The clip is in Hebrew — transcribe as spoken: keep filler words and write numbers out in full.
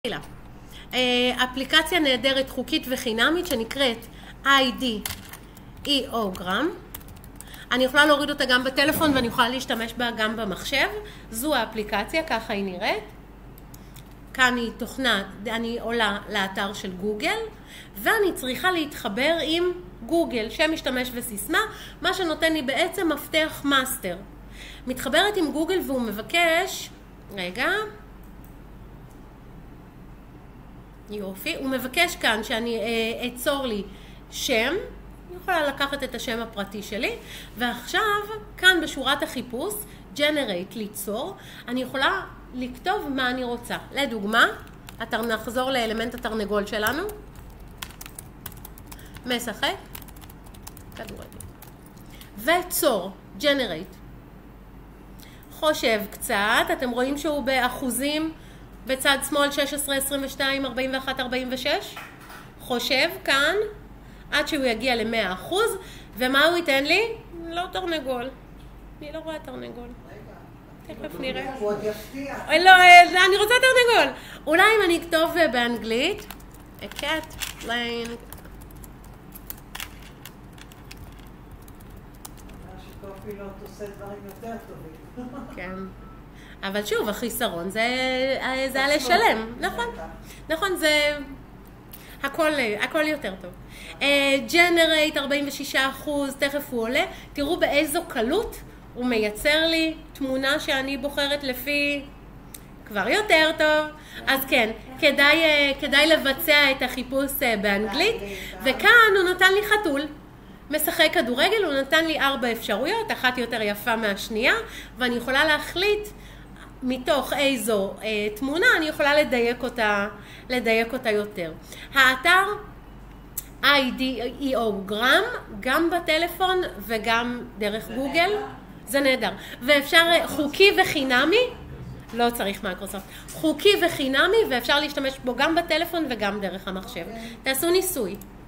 אפליקציה נהדרת חוקית וחינמית שנקראת איי די איאוגרם. אני יכולה להוריד אותה גם בטלפון ואני יכולה להשתמש בה גם במחשב. זו האפליקציה, ככה היא נראית. כאן היא תוכנה, אני עולה לאתר של גוגל ואני צריכה להתחבר עם גוגל, שם משתמש וסיסמה, מה שנותן לי בעצם מפתח מאסטר. מתחברת עם גוגל והוא מבקש, רגע, יופי, הוא מבקש כאן שאני אה, אצור לי שם, אני יכולה לקחת את השם הפרטי שלי, ועכשיו כאן בשורת החיפוש, generate, ליצור, אני יכולה לכתוב מה אני רוצה. לדוגמה, התר... נחזור לאלמנט התרנגול שלנו, משחק, כדורגל, וצור, generate. חושב קצת, אתם רואים שהוא באחוזים, בצד שמאל שש עשרה, עשרים ושתיים, ארבעים ואחת, ארבעים ושש. חושב כאן עד שהוא יגיע ל-מאה אחוז, ומה הוא ייתן לי? לא תרנגול. אני לא רואה תרנגול. תכף נראה. הוא עוד יפתיע. לא, אני רוצה תרנגול. אולי אם אני אכתוב באנגלית, a cat playing. שקופילוט עושה דברים יותר טובים. כן. אבל שוב, החיסרון זה, זה לשלם, נכון, נכון, זה הכל, הכל יותר טוב. ג'נרייט ארבעים ושישה אחוז, תכף הוא עולה, תראו באיזו קלות הוא מייצר לי תמונה שאני בוחרת לפי כבר יותר טוב. אז כן, כדאי, כדאי לבצע את החיפוש באנגלית, וכאן הוא נתן לי חתול. משחק כדורגל, הוא נתן לי ארבע אפשרויות, אחת יותר יפה מהשנייה, ואני יכולה להחליט מתוך איזו אה, תמונה, אני יכולה לדייק אותה, לדייק אותה יותר. האתר איי די איאוגרם, גם בטלפון וגם דרך גוגל, זה נהדר. ואפשר חוקי וחינמי, לא צריך מייקרוסופט, חוקי וחינמי, ואפשר להשתמש בו גם בטלפון וגם דרך המחשב. תעשו ניסוי.